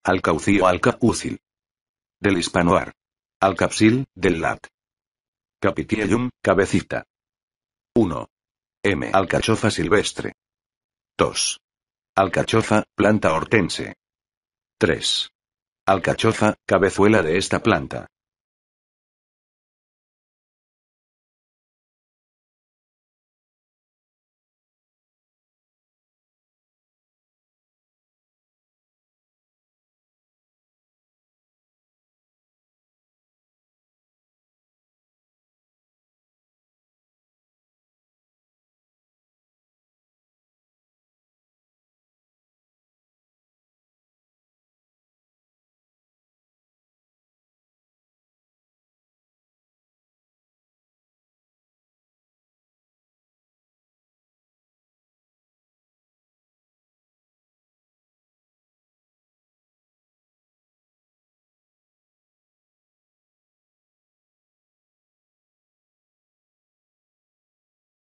Alcaucio alcaúcil. Del hispanoar. Alcapsil, del lat. Capitiellum, cabecita. 1. M. Alcachofa silvestre. 2. Alcachofa, planta hortense. 3. Alcachofa, cabezuela de esta planta.